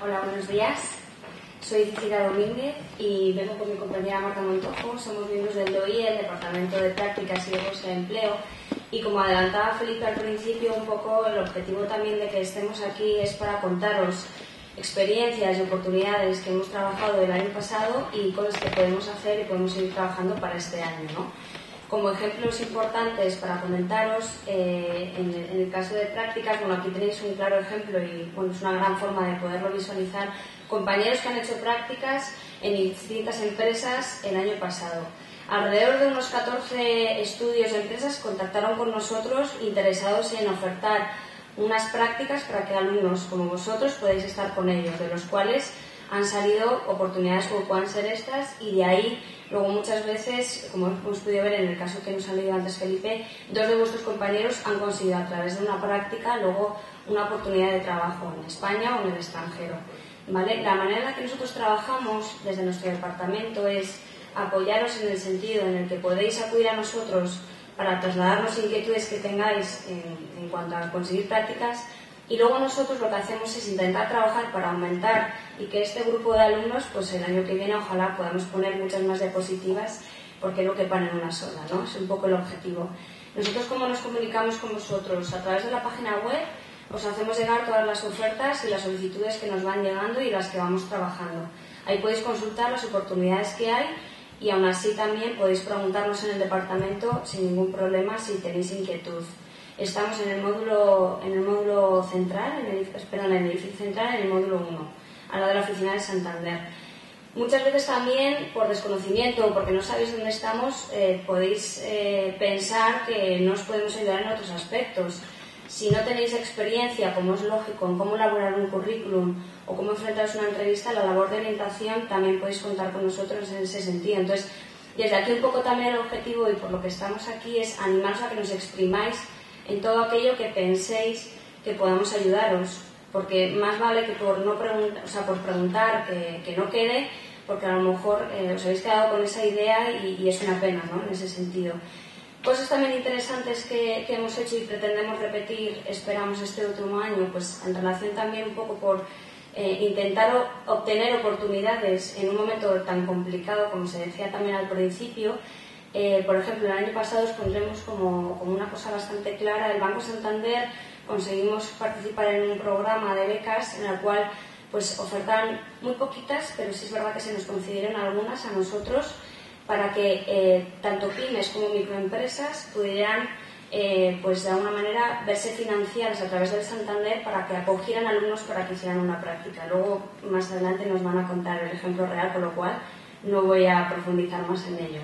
Hola, buenos días. Soy Cecilia Domínguez y vengo con mi compañera Marta Montojo. Somos miembros del DOI, el Departamento de Prácticas y de Bolsa de Empleo. Y como adelantaba Felipe al principio, un poco el objetivo también de que estemos aquí es para contaros experiencias y oportunidades que hemos trabajado el año pasado y cosas que podemos hacer y podemos seguir trabajando para este año, ¿no? Como ejemplos importantes para comentaros, en el caso de prácticas, bueno, aquí tenéis un claro ejemplo y bueno, es una gran forma de poderlo visualizar. Compañeros que han hecho prácticas en distintas empresas el año pasado. Alrededor de unos 14 estudios de empresas contactaron con nosotros interesados en ofertar unas prácticas para que alumnos como vosotros podáis estar con ellos, de los cuales han salido oportunidades como puedan ser estas, y de ahí luego muchas veces, como hemos podido ver en el caso que nos ha leído antes Felipe, dos de vuestros compañeros han conseguido a través de una práctica luego una oportunidad de trabajo en España o en el extranjero, ¿vale? La manera en la que nosotros trabajamos desde nuestro departamento es apoyaros en el sentido en el que podéis acudir a nosotros para trasladarnos inquietudes que tengáis en cuanto a conseguir prácticas. Y luego nosotros lo que hacemos es intentar trabajar para aumentar y que este grupo de alumnos, pues el año que viene ojalá podamos poner muchas más diapositivas, porque no quepan en una sola, ¿no? Es un poco el objetivo. Nosotros, ¿cómo nos comunicamos con vosotros? A través de la página web os hacemos llegar todas las ofertas y las solicitudes que nos van llegando y las que vamos trabajando. Ahí podéis consultar las oportunidades que hay y aún así también podéis preguntarnos en el departamento sin ningún problema si tenéis inquietud. Estamos en el módulo central, en el edificio central, en el módulo 1, al lado de la oficina de Santander. Muchas veces también, por desconocimiento o porque no sabéis dónde estamos, podéis pensar que no os podemos ayudar en otros aspectos. Si no tenéis experiencia, como es lógico, en cómo elaborar un currículum o cómo enfrentaros a una entrevista, la labor de orientación también podéis contar con nosotros en ese sentido. Entonces, desde aquí un poco también el objetivo y por lo que estamos aquí es animaros a que nos exprimáis en todo aquello que penséis que podamos ayudaros, porque más vale que por no preguntar, o sea, por preguntar que no quede, porque a lo mejor os habéis quedado con esa idea y es una pena, ¿no? En ese sentido. Cosas también interesantes que hemos hecho y pretendemos repetir, esperamos este último año, pues en relación también un poco por intentar obtener oportunidades en un momento tan complicado como se decía también al principio. Por ejemplo, el año pasado os pondremos como una cosa bastante clara. El Banco Santander conseguimos participar en un programa de becas en el cual pues ofertaban muy poquitas, pero sí es verdad que se nos concedieron algunas a nosotros para que tanto pymes como microempresas pudieran pues de alguna manera verse financiadas a través del Santander para que acogieran alumnos para que hicieran una práctica. Luego más adelante nos van a contar el ejemplo real, con lo cual no voy a profundizar más en ello.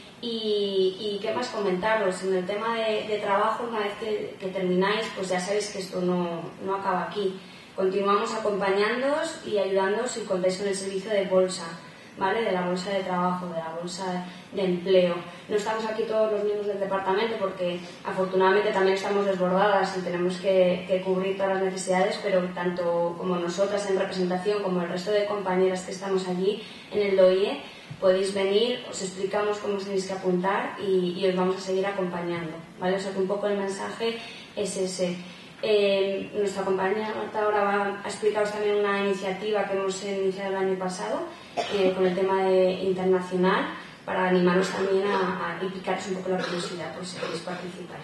Y qué más comentaros, en el tema de trabajo, una vez que termináis, pues ya sabéis que esto no acaba aquí. Continuamos acompañándoos y ayudándoos si contáis con el servicio de bolsa, ¿vale? De la bolsa de trabajo, de la bolsa de empleo. No estamos aquí todos los miembros del departamento porque afortunadamente también estamos desbordadas y tenemos que cubrir todas las necesidades, pero tanto como nosotras en representación como el resto de compañeras que estamos allí en el DOIE, podéis venir, os explicamos cómo os tenéis que apuntar y os vamos a seguir acompañando, ¿vale? O sea que un poco el mensaje es ese. Nuestra compañera Marta ahora va a explicaros también una iniciativa que hemos iniciado el año pasado con el tema internacional, para animaros también a implicaros un poco la curiosidad por si queréis participar.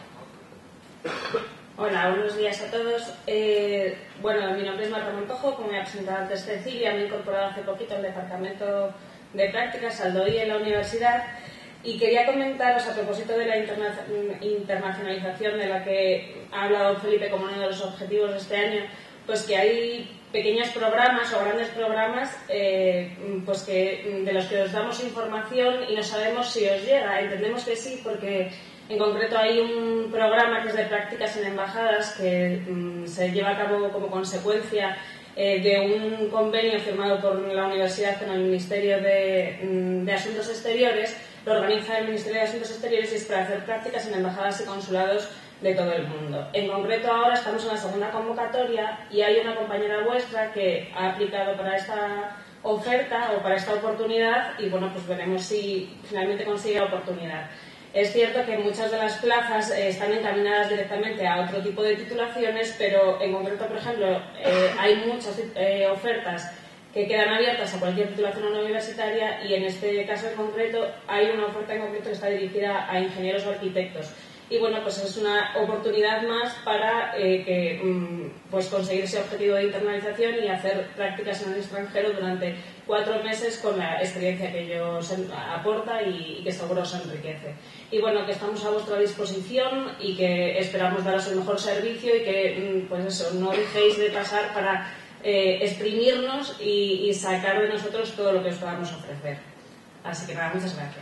Hola, buenos días a todos. Bueno, mi nombre es Marta Montojo, como me ha presentado antes Cecilia, me he incorporado hace poquito al departamento de prácticas, al DOI en la universidad, y quería comentaros a propósito de la internacionalización de la que ha hablado Felipe como uno de los objetivos de este año, pues que hay pequeños programas o grandes programas pues que, de los que os damos información y no sabemos si os llega. Entendemos que sí, porque en concreto hay un programa que es de prácticas en embajadas que se lleva a cabo como consecuencia de un convenio firmado por la universidad con el Ministerio de Asuntos Exteriores. Lo organiza el Ministerio de Asuntos Exteriores y es para hacer prácticas en embajadas y consulados de todo el mundo. En concreto ahora estamos en la segunda convocatoria y hay una compañera vuestra que ha aplicado para esta oferta o para esta oportunidad y bueno, pues veremos si finalmente consigue la oportunidad. Es cierto que muchas de las plazas están encaminadas directamente a otro tipo de titulaciones, pero en concreto, por ejemplo, hay muchas ofertas que quedan abiertas a cualquier titulación universitaria y en este caso en concreto hay una oferta en concreto que está dirigida a ingenieros o arquitectos. Y bueno, pues es una oportunidad más para pues conseguir ese objetivo de internalización y hacer prácticas en el extranjero durante 4 meses con la experiencia que ello aporta y que seguro os enriquece. Y bueno, que estamos a vuestra disposición y que esperamos daros el mejor servicio y que pues eso, no dejéis de pasar para exprimirnos y sacar de nosotros todo lo que os podamos ofrecer. Así que nada, muchas gracias.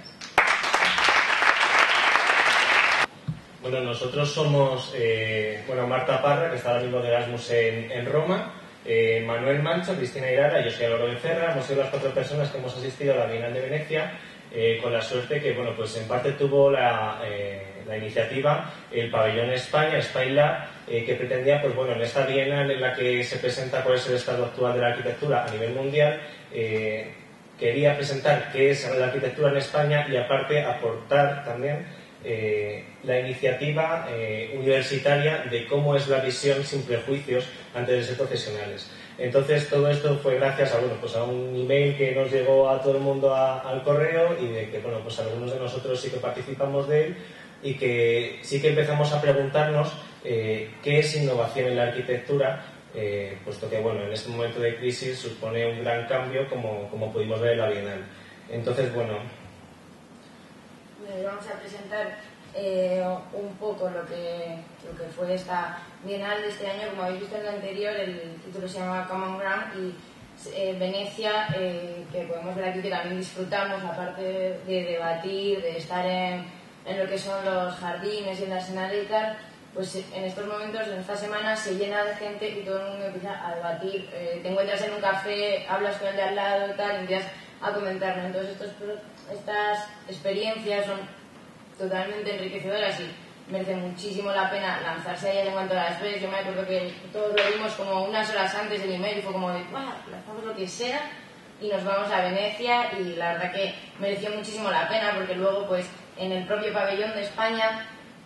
Bueno, nosotros somos Marta Parra, que está ahora mismo de Erasmus en Roma, Manuel Mancho, Cristina Irara y yo soy Álvaro Becerra. Hemos sido las 4 personas que hemos asistido a la Bienal de Venecia, con la suerte que, bueno, pues en parte tuvo la iniciativa el pabellón España, SpainLab, que pretendía, pues bueno, en esta Bienal en la que se presenta cuál es el estado actual de la arquitectura a nivel mundial, quería presentar qué es la arquitectura en España y aparte aportar también la iniciativa universitaria de cómo es la visión sin prejuicios antes de ser profesionales. Entonces todo esto fue gracias a, pues a un email que nos llegó a todo el mundo al correo y de que pues algunos de nosotros sí que participamos de él y que sí que empezamos a preguntarnos qué es innovación en la arquitectura, puesto que en este momento de crisis supone un gran cambio como pudimos ver en la Bienal. Entonces vamos a presentar un poco lo que fue esta Bienal de este año. Como habéis visto en lo anterior, el título se llama Common Ground y Venecia, que podemos ver aquí que también disfrutamos, aparte de debatir, de estar en lo que son los jardines y en la Arsenal y tal, pues en estos momentos, en esta semana, se llena de gente y todo el mundo empieza a debatir. Te encuentras en un café, hablas con el de al lado y tal, y empiezas a comentarlo. Entonces estas experiencias son totalmente enriquecedoras y merece muchísimo la pena lanzarse a ellas en cuanto las ves. Yo me acuerdo que todos lo vimos como unas horas antes del email y fue como de, lanzamos lo que sea y nos vamos a Venecia, y la verdad que mereció muchísimo la pena porque luego pues en el propio pabellón de España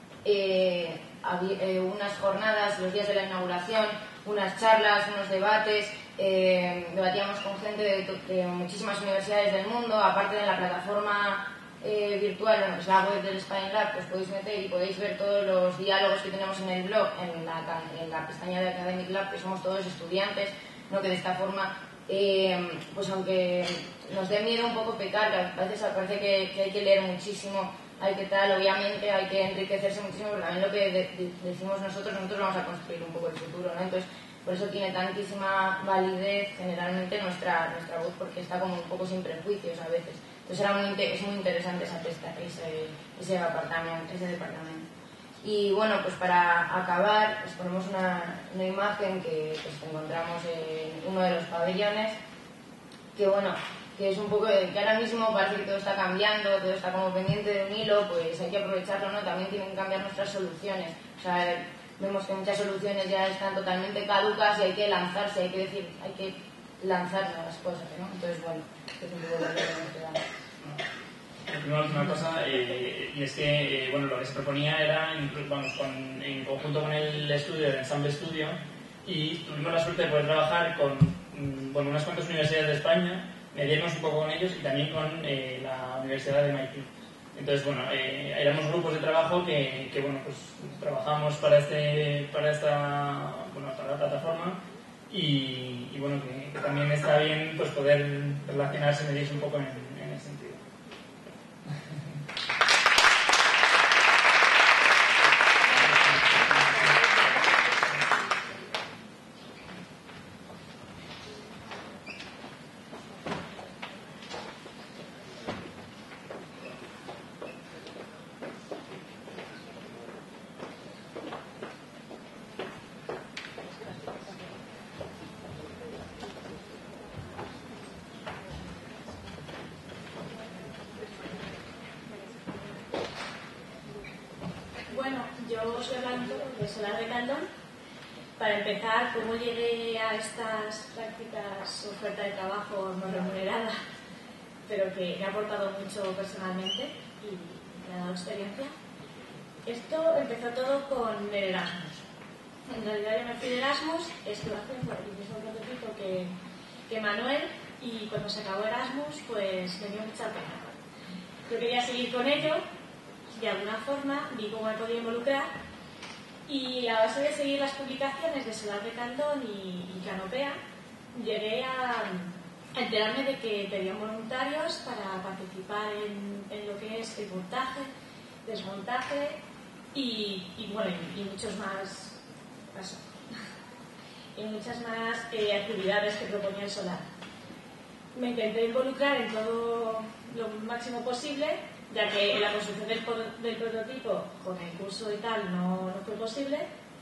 había unas jornadas, los días de la inauguración, unas charlas, unos debates. Debatíamos con gente de muchísimas universidades del mundo, aparte de la plataforma virtual, que es la web del SpainLab, pues podéis meter y podéis ver todos los diálogos que tenemos en el blog, en la pestaña de Academic Lab, que somos todos estudiantes, ¿no? Que de esta forma, pues aunque nos dé miedo un poco pecar, a veces parece que hay que leer muchísimo, hay que tal, obviamente hay que enriquecerse muchísimo, pero también lo que decimos nosotros vamos a construir un poco el futuro, ¿no? Entonces, por eso tiene tantísima validez generalmente nuestra voz, porque está como un poco sin prejuicios a veces. Entonces es muy interesante ese departamento. Y bueno, pues para acabar, os ponemos una imagen que encontramos en uno de los pabellones, que es un poco que ahora mismo parece que todo está cambiando, todo está como pendiente de un hilo, pues hay que aprovecharlo, ¿no? También tienen que cambiar nuestras soluciones. O sea, vemos que muchas soluciones ya están totalmente caducas y hay que lanzarse, hay que lanzar nuevas cosas, ¿no? Entonces, es un poco lo que nos da. Una cosa, y es que lo que se proponía era, en conjunto con el estudio, el Ensemble Studio, y tuvimos la suerte de poder trabajar con unas cuantas universidades de España, medirnos un poco con ellos y también con la Universidad de MIT. Entonces, éramos grupos de trabajo que pues trabajamos para la plataforma y que también está bien pues poder relacionarse, medirse un poco en ese sentido. Yo soy hablando de Solar de Caldón. Para empezar, cómo llegué a estas prácticas, oferta de trabajo no remunerada, pero que me ha aportado mucho personalmente, y me ha dado experiencia. Esto empezó todo con el Erasmus. En realidad yo me fui de Erasmus, estuve haciendo el mismo prototipo que Manuel, y cuando se acabó Erasmus pues me dio mucha pena. Yo quería seguir con ello, de alguna forma vi cómo me podía involucrar, y a base de seguir las publicaciones de Solar de Caldón y Canopea, llegué a enterarme de que pedían voluntarios para participar en lo que es el montaje, desmontaje y muchos más y muchas más actividades que proponía el Solar. Me intenté involucrar en todo lo máximo posible, ya que la construcción del prototipo con el curso y tal no fue posible.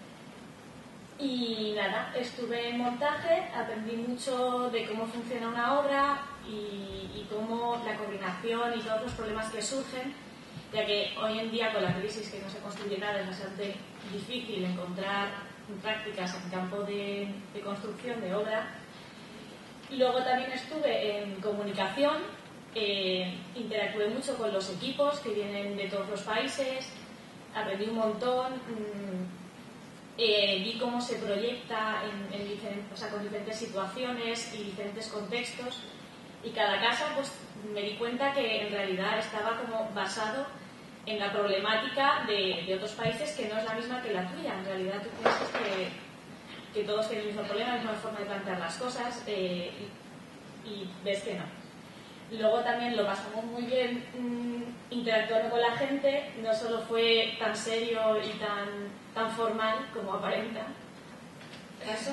Y nada, estuve en montaje, aprendí mucho de cómo funciona una obra y cómo la coordinación y todos los problemas que surgen, ya que hoy en día con la crisis que no se construye nada es bastante difícil encontrar prácticas en campo de construcción de obra. Y luego también estuve en comunicación, interactué mucho con los equipos que vienen de todos los países, aprendí un montón. Vi cómo se proyecta con diferentes situaciones y diferentes contextos, y cada casa pues me di cuenta que en realidad estaba como basado en la problemática de otros países, que no es la misma que la tuya. En realidad tú piensas que todos tienen el mismo problema, la misma forma de plantear las cosas, y ves que no. Luego también lo pasamos muy bien interactuando con la gente, no solo fue tan serio y tan formal como aparenta. ¿Eso?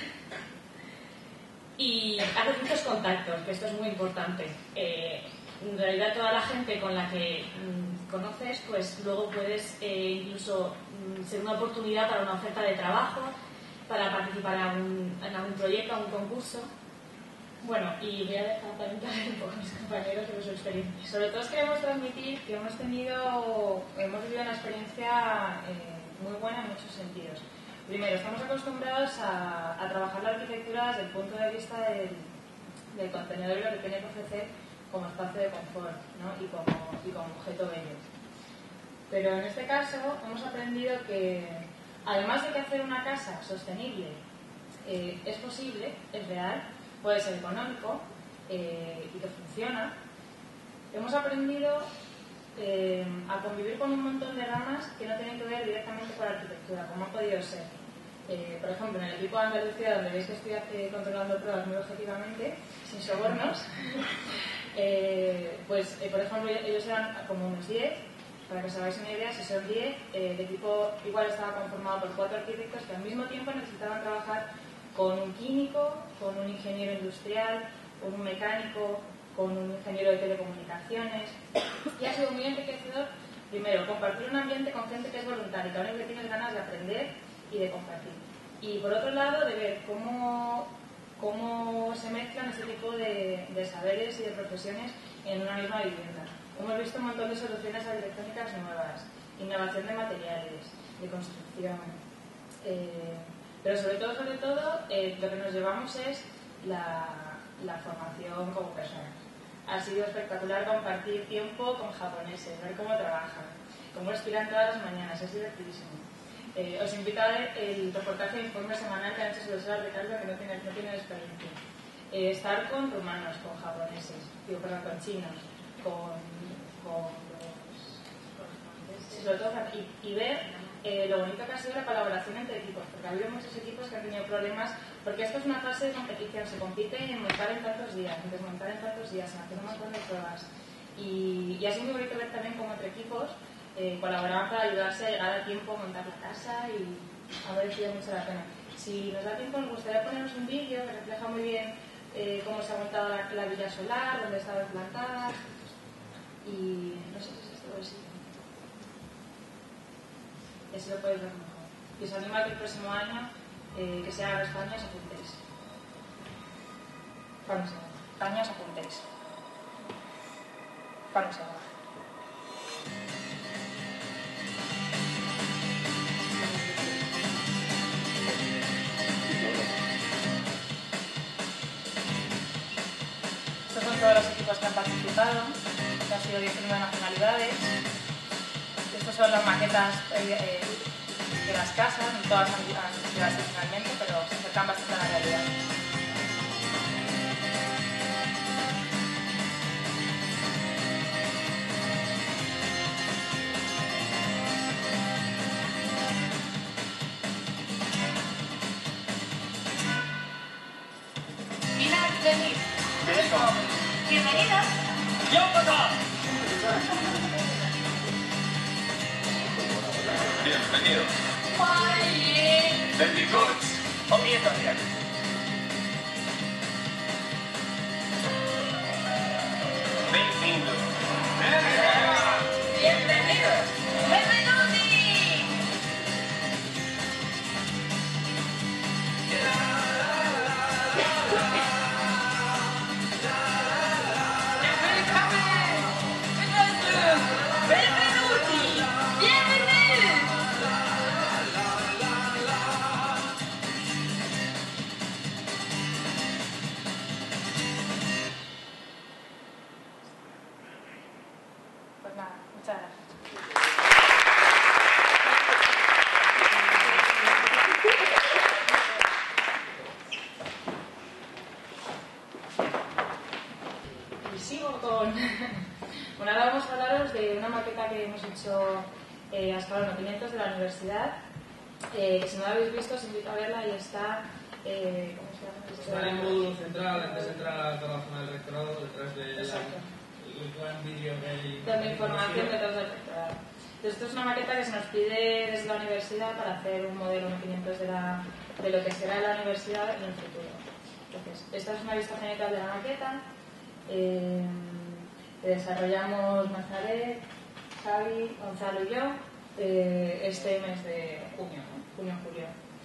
Y haces muchos contactos, que esto es muy importante. En realidad toda la gente con la que conoces, pues luego puedes incluso ser una oportunidad para una oferta de trabajo, para participar en algún proyecto, algún concurso. Bueno, y voy a dejar también un poco a mis compañeros sobre su experiencia. Sobre todo queremos transmitir que hemos vivido una experiencia muy buena en muchos sentidos. Primero, estamos acostumbrados a trabajar la arquitectura desde el punto de vista del contenedor y lo que tiene que ofrecer como espacio de confort, ¿no? y como objeto bello. Pero en este caso hemos aprendido que, además de que hacer una casa sostenible es posible, es real, puede ser económico y que funciona, hemos aprendido a convivir con un montón de ramas que no tienen que ver directamente con la arquitectura, como ha podido ser. Por ejemplo, en el equipo de Andalucía, donde veis que estoy controlando pruebas muy objetivamente, sin sobornos, por ejemplo, ellos eran como unos 10, para que os hagáis una idea. Si son 10, el equipo igual estaba conformado por 4 arquitectos que al mismo tiempo necesitaban trabajar con un químico, con un ingeniero industrial, con un mecánico, con un ingeniero de telecomunicaciones. Y ha sido muy enriquecedor, primero, compartir un ambiente con gente que es voluntaria, que ahora que tienes ganas de aprender y de compartir. Y por otro lado, de ver cómo se mezclan ese tipo de saberes y de profesiones en una misma vivienda. Hemos visto un montón de soluciones arquitectónicas nuevas, innovación de materiales, de construcción. Pero sobre todo, lo que nos llevamos es la formación como personas. Ha sido espectacular compartir tiempo con japoneses, ver cómo trabajan, cómo respiran todas las mañanas, es divertidísimo. Os invito a ver el reportaje de informe semanal que han hecho sobre Solar de Caldón, que no tienen experiencia. Estar con rumanos, con japoneses, con chinos, sobre todo, y ver lo bonito que ha sido la colaboración entre equipos, porque ha habido muchos equipos que han tenido problemas, porque esto es una fase de competición, se compite en montar en tantos días, en desmontar en tantos días, en hacer un montón de pruebas, y ha sido muy bonito ver también cómo entre equipos colaboraban para ayudarse a llegar a tiempo a montar la casa, y ha merecido mucho la pena. Si nos da tiempo, nos gustaría ponernos un vídeo que refleja muy bien cómo se ha montado la villa solar, dónde estaba implantada, y no sé si es esto o sí. Y así lo podéis ver mejor. Y os animo a que el próximo año que sea España os apuntéis. España os apuntéis. Vamos a ver. Estos son todos los equipos que han participado, que han sido 19 nacionalidades. estas son las maquetas de las casas, no todas han llegado finalmente, pero se acercan bastante a la realidad. Bienvenidos. Bienvenidos. Benvinguts. Ongi etorriak. Benvinguts. Bienvenidos. Benvenuti. Pues nada, muchas gracias. Y sigo con... Bueno, ahora vamos a hablaros de una maqueta que hemos hecho hasta ahora en Opinientos de la universidad, que si no la habéis visto os invito a verla y está... ¿cómo se llama? Está en el módulo central, antes de entrar a toda la zona del rectorado, detrás del gran vídeo que hay. Donde información detrás del rectorado. Entonces, esto es una maqueta que se nos pide desde la universidad para hacer un modelo en 500 de lo que será la universidad en el futuro. Entonces, esta es una vista general de la maqueta que desarrollamos Nazaret, Xavi, Gonzalo y yo este mes de junio, junio-julio.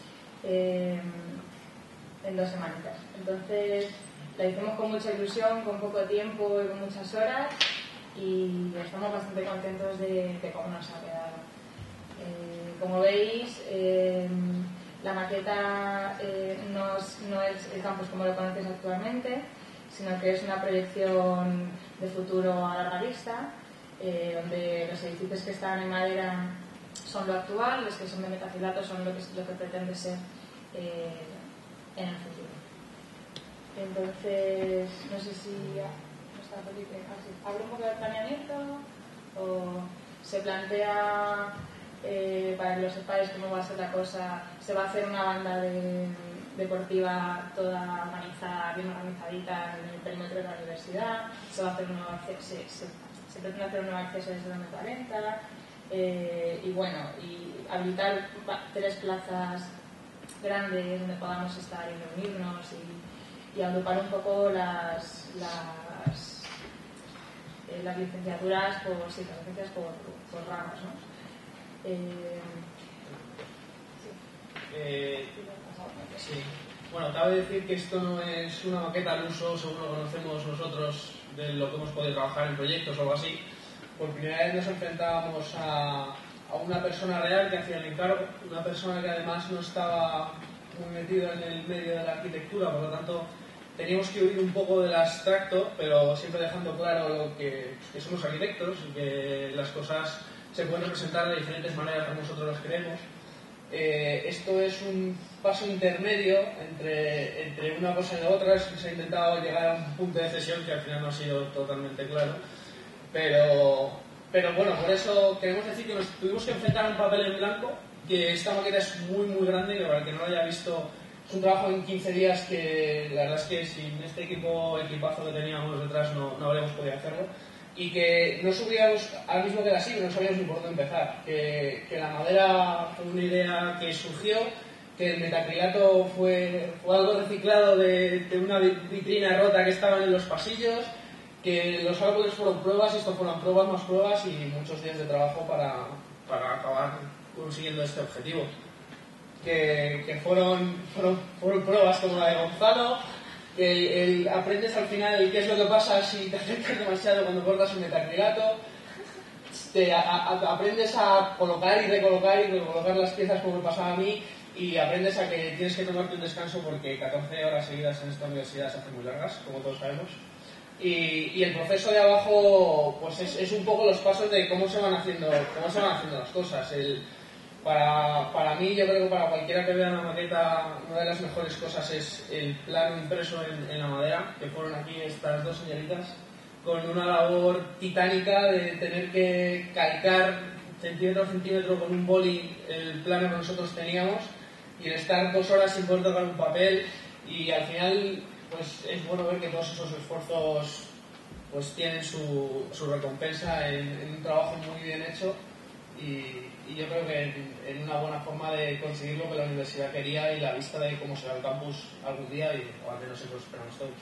En 2 semanitas. Entonces la hicimos con mucha ilusión, con poco tiempo y con muchas horas y estamos bastante contentos de cómo nos ha quedado. Como veis, la maqueta no es el campus como lo conoces actualmente, sino que es una proyección de futuro a larga vista, donde los edificios que están en madera son lo actual, los que son de metafilato son lo que pretende ser en el futuro. Entonces, no sé si abre un poco de planeamiento o se plantea, para que lo sepáis cómo va a ser la cosa, se va a hacer una banda deportiva toda organizada, bien organizadita en el perímetro de la universidad, se va a hacer un nuevo acceso, se pretende hacer un nuevo acceso desde donde 40 y bueno, y habilitar 3 plazas grandes donde podamos estar y reunirnos y agrupar un poco las licenciaturas por ramas, ¿no? Sí. Bueno, cabe decir que esto no es una maqueta al uso, según lo conocemos nosotros, de lo que hemos podido trabajar en proyectos o algo así. Por primera vez nos enfrentábamos a una persona real que hacía el encargo, una persona que además no estaba muy metido en el medio de la arquitectura, por lo tanto teníamos que huir un poco del abstracto, pero siempre dejando claro lo que somos arquitectos y que las cosas se pueden representar de diferentes maneras como nosotros las queremos. Esto es un paso intermedio entre una cosa y la otra. Se ha intentado llegar a un punto de cesión que al final no ha sido totalmente claro, pero bueno, por eso queremos decir que nos tuvimos que enfrentar a un papel en blanco, que esta maqueta es muy muy grande, que para el que no lo haya visto es un trabajo en 15 días que la verdad es que sin este equipazo que teníamos detrás no habríamos podido hacerlo, y que no subíamos al mismo que la SIB, no sabíamos ni por dónde empezar, que la madera fue una idea que surgió, que el metacrilato fue algo reciclado de una vitrina rota que estaban en los pasillos, que los árboles fueron pruebas, esto fueron pruebas más pruebas y muchos días de trabajo para acabar consiguiendo este objetivo. Que fueron pruebas como la de Gonzalo, que aprendes al final qué es lo que pasa si te acercas demasiado cuando cortas el metacrilato, aprendes a colocar y recolocar las piezas como me pasaba a mí, y aprendes a que tienes que tomarte un descanso porque 14 horas seguidas en esta universidad se hacen muy largas, como todos sabemos. Y el proceso de abajo pues es un poco los pasos de cómo se van haciendo las cosas. Para mí, yo creo que para cualquiera que vea una maqueta, una de las mejores cosas es el plano impreso en la madera, que fueron aquí estas dos señoritas, con una labor titánica de tener que calcar centímetro a centímetro con un boli el plano que nosotros teníamos, y el estar 2 horas sin poder tocar un papel, y al final pues es bueno ver que todos esos esfuerzos pues tienen su recompensa en un trabajo muy bien hecho, y yo creo que en una buena forma de conseguir lo que la universidad quería y la vista de cómo será el campus algún día, o al menos eso esperamos todos.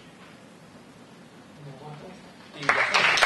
Y ya está.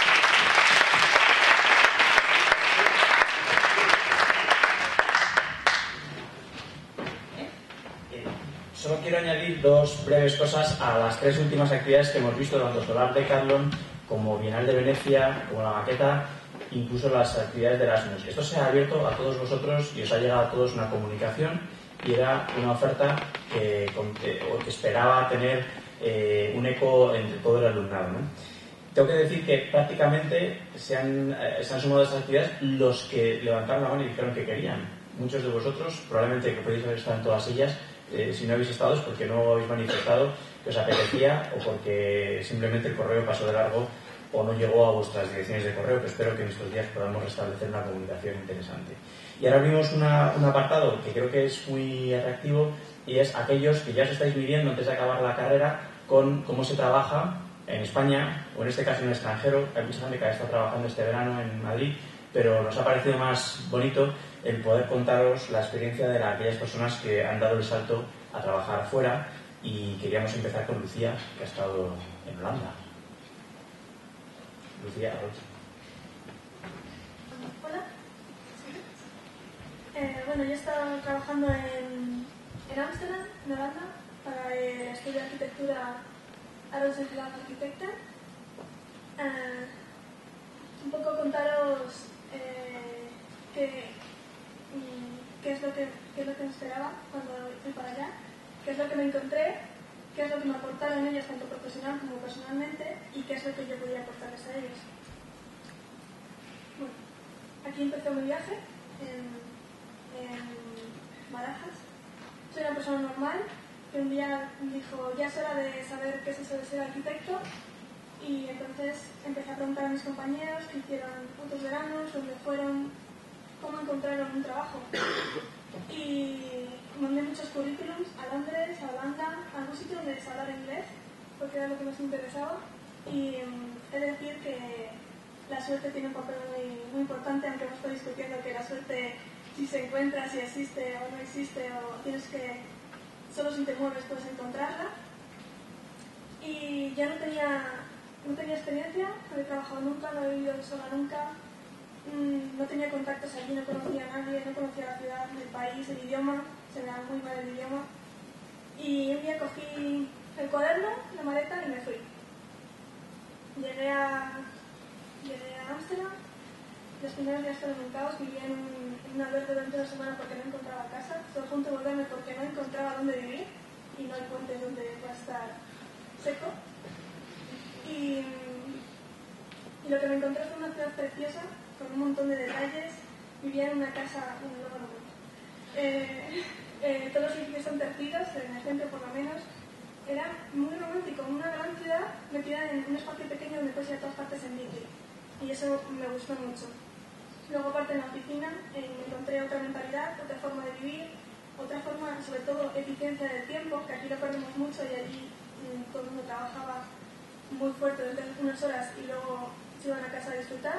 Solo quiero añadir 2 breves cosas a las 3 últimas actividades que hemos visto, tanto Solar Decathlon como Bienal de Venecia, como la maqueta, incluso las actividades de Erasmus. Esto se ha abierto a todos vosotros y os ha llegado a todos una comunicación, y era una oferta que esperaba tener un eco entre todo el alumnado, ¿no? Tengo que decir que prácticamente se han sumado a estas actividades los que levantaron la mano y dijeron que querían. Muchos de vosotros, probablemente que podéis haber estado en todas ellas, si no habéis estado es porque no habéis manifestado que os apetecía, o porque simplemente el correo pasó de largo o no llegó a vuestras direcciones de correo, que espero que en estos días podamos restablecer una comunicación interesante. Y ahora abrimos un apartado que creo que es muy atractivo, y es aquellos que ya os estáis midiendo antes de acabar la carrera con cómo se trabaja en España, o en este caso en el extranjero. Hay mucha gente que ha estado trabajando este verano en Madrid, pero nos ha parecido más bonito el poder contaros la experiencia de aquellas personas que han dado el salto a trabajar fuera, y queríamos empezar con Lucía, que ha estado en Holanda. Lucía, Hola. Bueno, yo he estado trabajando en Ámsterdam, en Holanda, para el estudio de arquitectura Arosenslag Arquitecten. Un poco contaros qué es lo que me esperaba cuando fui para allá, qué es lo que me encontré, qué es lo que me aportaron ellos tanto profesional como personalmente, y qué es lo que yo podía aportarles a ellos. Bueno, aquí empezó mi viaje en Barajas. Soy una persona normal que un día dijo: ya es hora de saber qué es eso de ser arquitecto, y entonces empecé a preguntar a mis compañeros qué hicieron otros veranos, dónde fueron, cómo encontraron un trabajo. Y mandé muchos currículums a Londres, a Holanda, a algún sitio donde se hablara inglés, porque era lo que más me interesaba. Y he de decir que la suerte tiene un papel muy importante, aunque hemos estado discutiendo que la suerte, si se encuentra, si existe o no existe, o tienes que, solo si te mueves puedes encontrarla. Y ya no tenía experiencia, no había trabajado nunca, no había vivido sola nunca. No tenía contactos allí, no conocía a nadie, no conocía la ciudad, el país, el idioma, se me daba muy mal el idioma. Y un día cogí el cuaderno, la maleta y me fui. Llegué a Ámsterdam. Los primeros días fueron un caos, vivía en un albergue durante 2 semanas porque no encontraba casa. Estuve a punto de volverme porque no encontraba dónde vivir y no hay puentes donde pueda estar seco. Y lo que me encontré fue una ciudad preciosa, con un montón de detalles. Vivía en una casa, todos los edificios son tercidos, en el centro por lo menos. Era muy romántico, una gran ciudad metida en un espacio pequeño donde puedes ir a todas partes en bici. Y eso me gustó mucho. Luego, aparte en la oficina, encontré otra mentalidad, otra forma de vivir, otra forma, sobre todo, eficiencia del tiempo, que aquí lo perdemos mucho, y allí todo el mundo trabajaba muy fuerte durante unas horas y luego se iban a casa a disfrutar.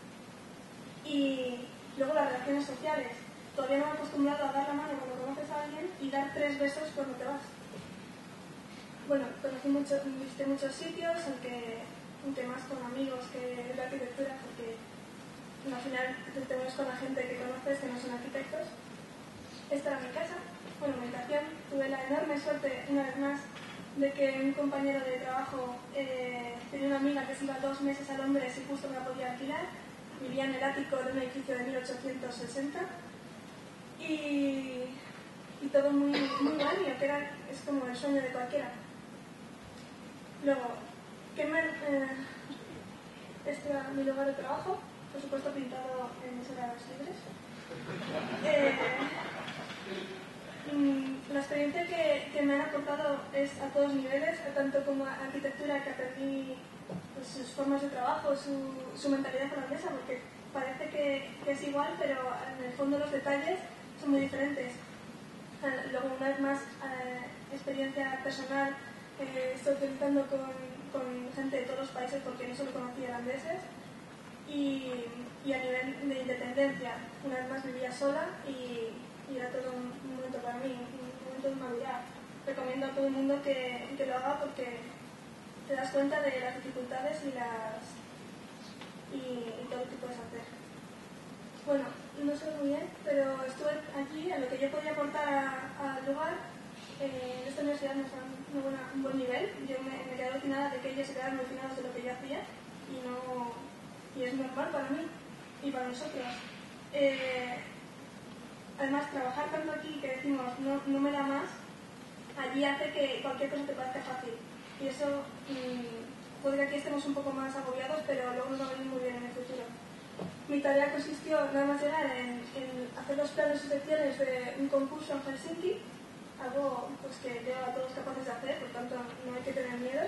Y luego las relaciones sociales. Todavía no me he acostumbrado a dar la mano cuando conoces a alguien y dar 3 besos cuando te vas. Bueno, visité muchos sitios, aunque más con amigos que de arquitectura, porque al final te ves con la gente que conoces que no son arquitectos. Esta era mi casa, bueno, mi habitación. Tuve la enorme suerte, una vez más, de que un compañero de trabajo tenía una amiga que se iba 2 meses a Londres y justo me la podía alquilar. Vivía en el ático de un edificio de 1860 y todo muy bonito, que es como el sueño de cualquiera. Luego, Este era mi lugar de trabajo, por supuesto pintado en mis horarios libres. La experiencia que me han aportado es a todos niveles, tanto como arquitectura, que aprendí pues, sus formas de trabajo, su mentalidad holandesa, porque parece que es igual, pero en el fondo los detalles son muy diferentes. Luego, una vez más, experiencia personal, estoy utilizando con gente de todos los países porque no solo conocía holandeses, y a nivel de independencia, una vez más vivía sola y era todo un momento para mí, un momento de madurez. Recomiendo a todo el mundo que lo haga porque te das cuenta de las dificultades y todo lo que puedes hacer. Bueno, no sé muy bien, pero estuve aquí en lo que yo podía aportar al lugar. Esta universidad nos da un buen nivel. Yo me quedé alucinada de que ellos se quedaran alucinados de lo que yo hacía y es normal para mí y para nosotros. Además, trabajar tanto aquí que decimos no me da más, allí hace que cualquier cosa te parezca fácil. Y eso puede que aquí estemos un poco más agobiados, pero luego nos va a venir muy bien en el futuro. Mi tarea consistió nada más llegar en hacer los planos y secciones de un concurso en Helsinki, algo pues, que veo a todos capaces de hacer, por tanto no hay que tener miedo.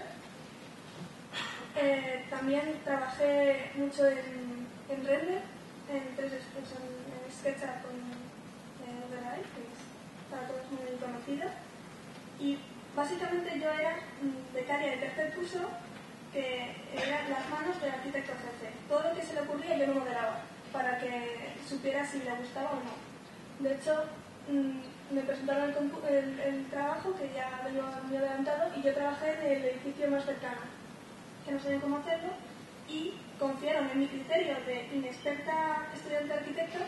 También trabajé mucho en render, en SketchUp con Overlay, que es para todos muy conocido. Y básicamente yo era becaria de tercer curso, que eran las manos del arquitecto jefe. Todo lo que se le ocurría yo lo modelaba, para que supiera si le gustaba o no. De hecho, me presentaron el trabajo, que ya lo llevaba muy adelantado, y yo trabajé en el edificio más cercano, que no sabían cómo hacerlo, y confiaron en mi criterio de inexperta estudiante arquitecta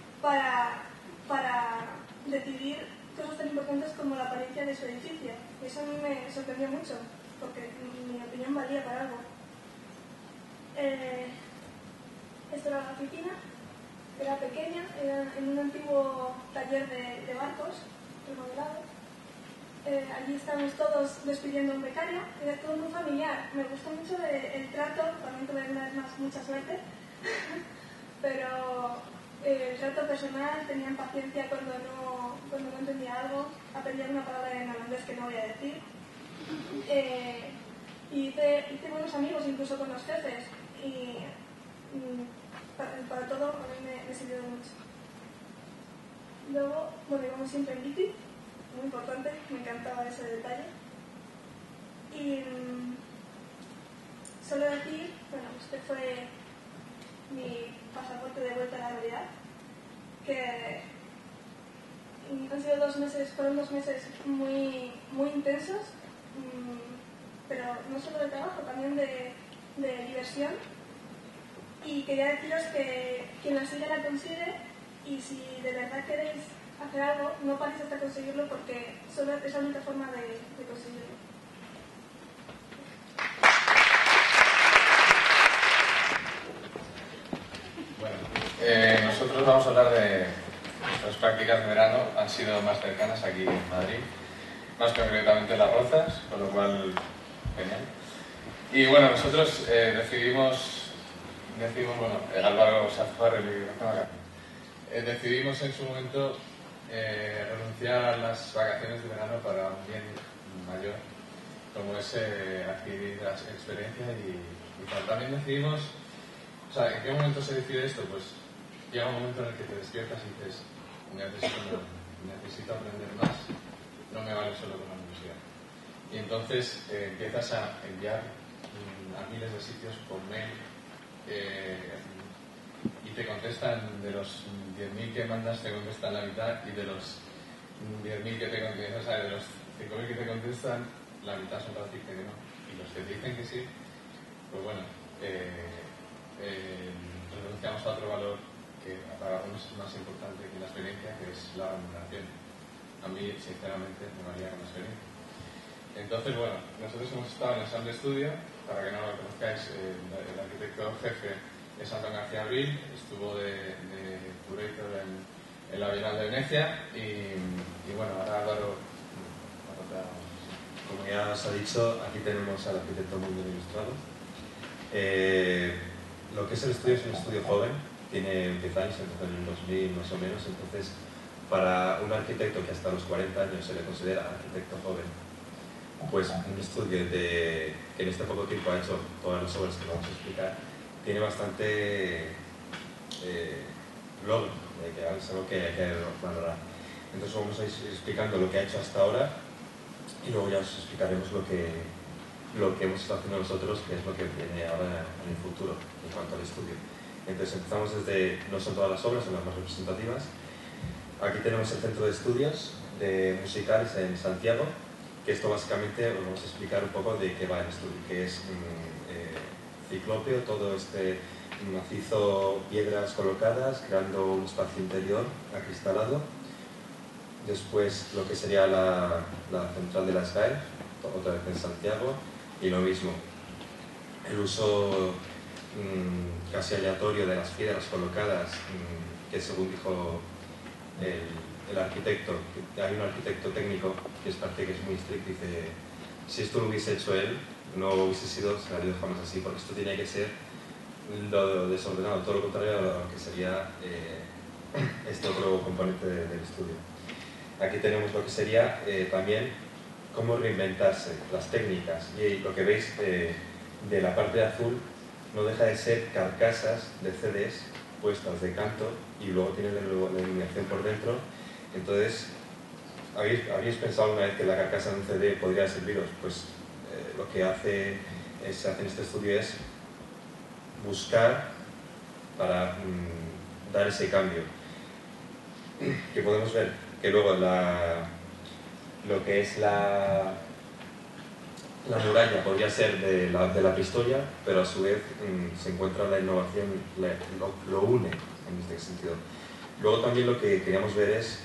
para decidir cosas tan importantes como la apariencia de su edificio. Y eso a mí me sorprendió mucho, porque mi opinión valía para algo. Esta era la oficina, era pequeña, era en un antiguo taller de barcos remodelado. Allí estábamos todos despidiendo a un becario, era todo muy familiar. Me gustó mucho el trato, también tuve una vez más mucha suerte, pero el trato personal, tenían paciencia cuando no entendía algo, aprendía una palabra en holandés que no voy a decir. Y hice buenos amigos incluso con los jefes y para todo a mí me sirvió de mucho. Luego, bueno, íbamos siempre en bici, muy importante, me encantaba ese detalle. Y solo decir, bueno, este fue mi pasaporte de vuelta a la realidad, que fueron 2 meses muy, muy intensos, pero no solo de trabajo, también de diversión. Y quería deciros que quien la sigue la consigue, y si de verdad queréis hacer algo, no paréis hasta conseguirlo, porque solo es la única forma de conseguirlo. Bueno, nosotros vamos a hablar de nuestras prácticas de verano. Han sido más cercanas aquí en Madrid, más concretamente Las Rozas, con lo cual, genial. Y bueno, nosotros decidimos, Álvaro Safarrel decidimos en su momento renunciar a las vacaciones de verano para un bien mayor, como es adquirir la experiencia y tal. También decidimos, o sea, ¿en qué momento se decide esto? Pues llega un momento en el que te despiertas y dices, necesito aprender más, no me vale solo con la universidad. Y entonces empiezas a enviar a miles de sitios por mail y te contestan, de los 10.000 que mandas te contestan la mitad, y de los 10.000 que te contestan, o sea, de los 5.000 que te contestan, la mitad son para decirte que no, y los que te dicen que sí, pues bueno, renunciamos a otro valor que para algunos es más importante que la experiencia, que es la remuneración. A mí, sinceramente, me valía con la experiencia. Entonces, bueno, nosotros hemos estado en el Ensamble Studio. Para que no lo conozcáis, el arquitecto jefe es Antón García Abril, estuvo de curator en la Bienal de Venecia, y bueno, ahora Álvaro va a contar. como ya os ha dicho, aquí tenemos al arquitecto muy bien ilustrado. Lo que es el estudio es un estudio joven, tiene 10 años, empezó en el 2000 más o menos, entonces para un arquitecto que hasta los 40 años se le considera arquitecto joven, pues un estudio que en este poco tiempo ha hecho todas las obras que vamos a explicar, tiene bastante logro, que es algo que hay que valorar. Entonces vamos a ir explicando lo que ha hecho hasta ahora y luego ya os explicaremos lo que hemos estado haciendo nosotros, que es lo que viene ahora en el futuro en cuanto al estudio. Entonces empezamos desde, no son todas las obras, son las más representativas. Aquí tenemos el centro de estudios musicales en Santiago, que esto básicamente os vamos a explicar un poco de qué va el estudio, que es ciclópeo, todo este macizo, piedras colocadas, creando un espacio interior acristalado. Después lo que sería la central de la SGAE, otra vez en Santiago, y lo mismo, el uso casi aleatorio de las piedras colocadas, que según dijo el arquitecto, hay un arquitecto técnico que es parte que es muy estricto, dice, si esto lo hubiese hecho él, no hubiese salido jamás así, porque esto tiene que ser lo desordenado, todo lo contrario a lo que sería este otro componente del estudio. Aquí tenemos lo que sería también cómo reinventarse, las técnicas, y lo que veis de la parte de azul no deja de ser carcasas de CDs puestas de canto y luego tiene la iluminación por dentro. Entonces, ¿habéis pensado una vez que la carcasa de un CD podría serviros? Pues lo que se hace en este estudio es buscar para dar ese cambio. Que podemos ver que luego lo que es la muralla podría ser de la prehistoria, pero a su vez se encuentra la innovación, lo une en este sentido. Luego también lo que queríamos ver es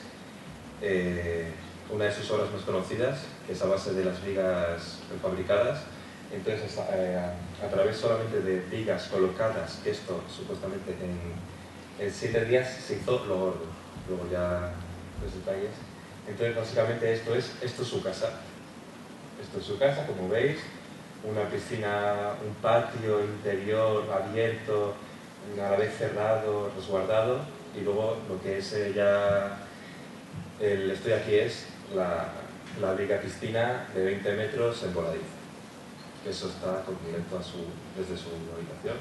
una de sus obras más conocidas, que es a base de las vigas prefabricadas. Entonces, a través solamente de vigas colocadas, que esto supuestamente en 7 días se hizo lo gordo. Luego ya los detalles. Entonces, básicamente esto es su casa. Esto es su casa, como veis, una piscina, un patio interior abierto, a la vez cerrado, resguardado, y luego lo que es ya el estudio aquí es la viga piscina de 20 metros en voladizo. Eso está con directo desde su habitación.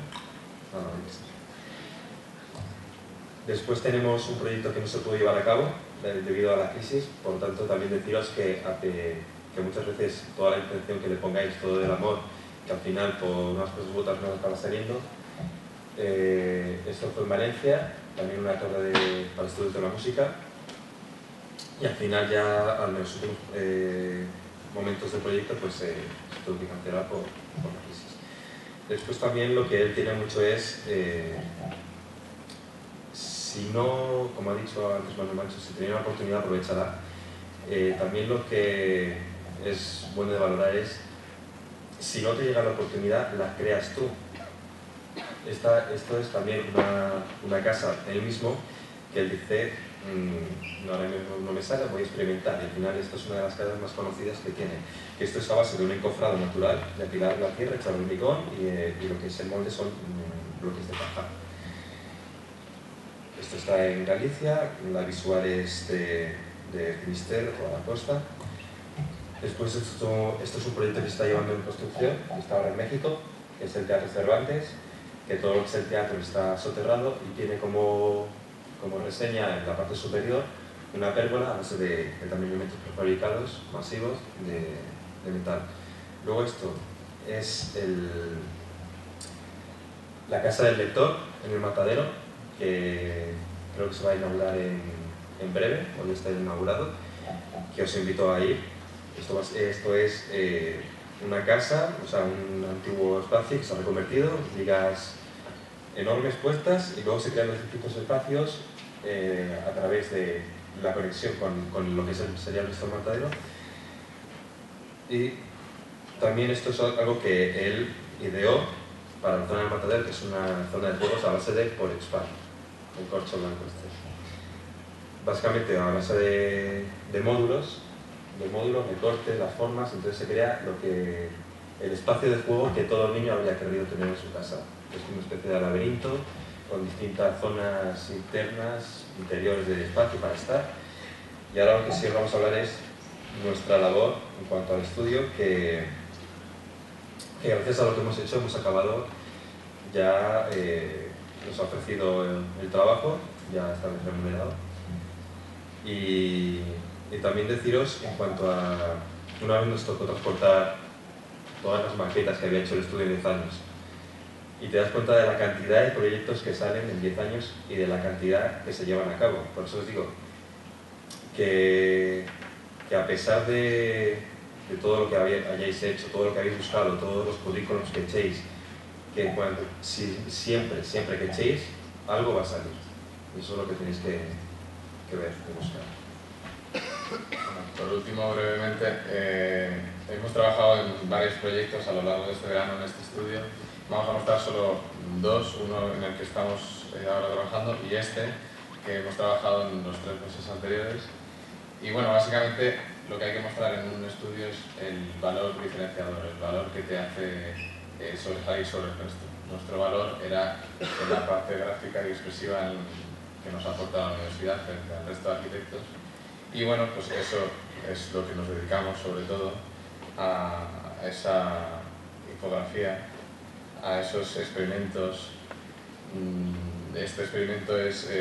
Después tenemos un proyecto que no se pudo llevar a cabo debido a la crisis, por lo tanto también deciros que muchas veces toda la intención que le pongáis, todo el amor, que al final por unas cosas u otras no acaba saliendo. Esto fue en Valencia, también una torre para estudios de la música, y al final ya en los últimos momentos del proyecto pues se tuvo que cancelar por la crisis. Después también lo que él tiene mucho es, si no, como ha dicho antes Manuel Mancho, si tenía una oportunidad aprovechará. También lo que es bueno de valorar es, si no te llega la oportunidad, la creas tú. Esto es también una casa él mismo, que él dice, ahora mismo no me sale, voy a experimentar, y al final esto es una de las casas más conocidas que tiene. Que esto es a base de un encofrado natural, de apilar la tierra, echar hormigón, y lo que es el molde son bloques de paja. Esto está en Galicia, la visual es de Finisterre o la costa. Después esto es un proyecto que se está llevando en construcción, que está ahora en México, que es el Teatro Cervantes, que todo lo que es el teatro está soterrado y tiene como reseña en la parte superior una pérgola a base de también elementos prefabricados masivos de metal. Luego esto es la casa del lector en el Matadero, que creo que se va a inaugurar en breve, cuando esté inaugurado, que os invito a ir. Esto es una casa, o sea, un antiguo espacio que se ha reconvertido, vigas enormes puestas, y luego se crean los distintos espacios a través de la conexión con lo que sería nuestro matadero. Y también esto es algo que él ideó para la zona del matadero, que es una zona de juegos a base de Porexpan, el corcho blanco este. Básicamente a base de módulos del módulo, me corte, las formas, entonces se crea el espacio de juego que todo niño habría querido tener en su casa. Es una especie de laberinto con distintas zonas internas, interiores del espacio para estar. Y ahora lo que sí os vamos a hablar es nuestra labor en cuanto al estudio, que gracias a lo que hemos hecho hemos acabado ya, nos ha ofrecido el trabajo, ya está remunerado. Y también deciros en cuanto a, una vez nos tocó transportar todas las maquetas que había hecho el estudio en 10 años, y te das cuenta de la cantidad de proyectos que salen en 10 años y de la cantidad que se llevan a cabo. Por eso os digo que a pesar de todo lo que hayáis hecho, todo lo que habéis buscado, todos los currículums que echéis, que siempre que echéis, algo va a salir. Y eso es lo que tenéis que ver, que buscar. Bueno, por último, brevemente, hemos trabajado en varios proyectos a lo largo de este verano en este estudio. Vamos a mostrar solo dos, uno en el que estamos ahora trabajando y este, que hemos trabajado en los 3 meses anteriores. Y bueno, básicamente lo que hay que mostrar en un estudio es el valor diferenciador, el valor que te hace sobresalir sobre el resto. Nuestro valor era en la parte gráfica y expresiva que nos aporta la universidad frente al resto de arquitectos. Y bueno, pues eso es lo que nos dedicamos sobre todo, a esa infografía, a esos experimentos. Este experimento es